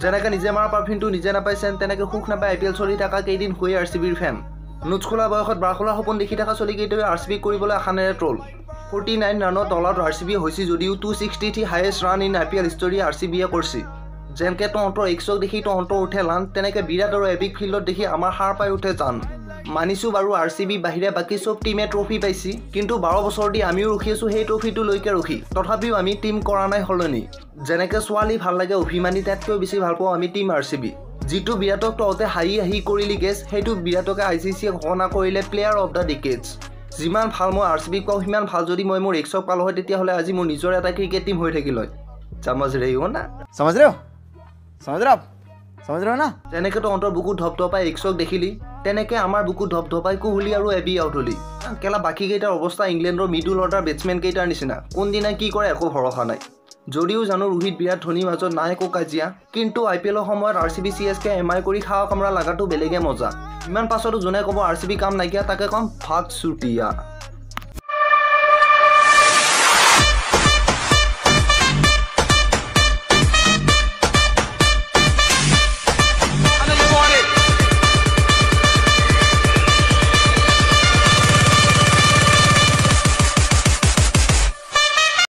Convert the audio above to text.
যেনেকৈ নিজে মাৰা পাৰফিউমটো নিজে নাপাইছেন তেনেকৈ সুখ নাপায় IPL চলি থকা কেইদিন হৈ RCBৰ ফেন। নোটছ খোলা বয়সত বাৰ খোলাৰ সপোন দেখি থকা চলিকেইটোৱে RCBক কৰিবলৈ আশানেৰে ট্ৰল। 49 ৰানত অল আউট RCB হৈছে যদিও 263 highest run in IPL history RCBয়ে কৰিছে। যেনেকৈ তহঁতৰ এক্সক দেখি তহঁতৰ উঠে লান, তেনেকৈ বিৰাট আৰু এপিক ফিল্ডত দেখি আমাৰ সাৰ পাই উঠে জান। মানিছোঁ বাৰু RCB বাহিৰে বাকী চব টিমে ট্ৰফি পাইছে, কিন্তু 12 বছৰ দি আমিও ৰখি আছোঁ সেই ট্ৰফিটো লৈকে ৰখি, তথাপিও আমি টিম কৰা নাই সলনি। যেনেকৈ ছোৱালী ভাল লাগে অভিমানী, তাতকৈ বেছি ভাল পাওঁ আমি টিম RCB। যিটো বিৰাটক তহঁতে হাঁহি কৰিলি গেছ, সেইটো বিৰাটকে ICCয়ে ঘোষণা কৰিলে প্লেয়াৰ অফ দ্য ডিকেডছ। যিমান ভাল মই RCBক পাওঁ সিমান ভাল যদি মই মোৰ এক্সক পালোঁ হয়, তেতিয়াহ'লে আজি মোৰ নিজৰ এটা ক্ৰিকেট টিম হৈ থাকিল হয়। समझ रही हो ना? समझ रहे हो ना? যেনেকৈ তহঁতৰ বুকু ধপধপাই এক্সক দেখিলি, তেনেকৈ আমাৰ বুকু ধপধপাই কোহলি আৰু এবি আউট হলি। কেলা বাকীকেইটাৰ অৱস্থা ইংলেণ্ডৰ মিডল অৰ্ডাৰ বেটছমেন কেইটাৰ নিচিনা, কোনদিনা কি কৰে একো ভৰসা নাই। যদিও জানো ৰোহিত বিৰাট ধোনীৰ মাজত নাই একো কাজিয়া, কিন্তু IPLৰ সময়ত RCB CSK MI কৰি খাৱা কামৰা লগাটো বেলেগে মজা। ইমান পাছতো যোনে ক'ব RCB কাম নাইকিয়া, তাকে কম ভাগ চুটিয়া।